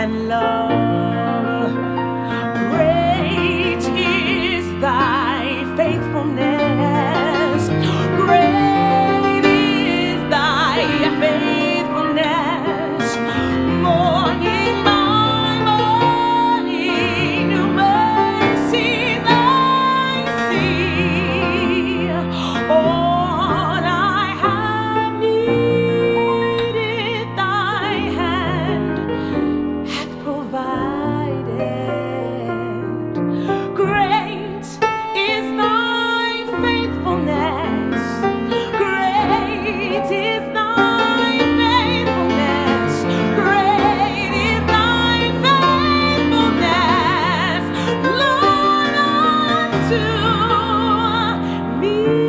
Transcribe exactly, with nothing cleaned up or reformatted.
and love. Great is thy faithfulness. Great is thy faithfulness. Morning by morning, new mercies I see. All I have needed, thy hand hath provided. Great is thy faithfulness. Great is thy faithfulness. Great is thy faithfulness, Lord, unto me.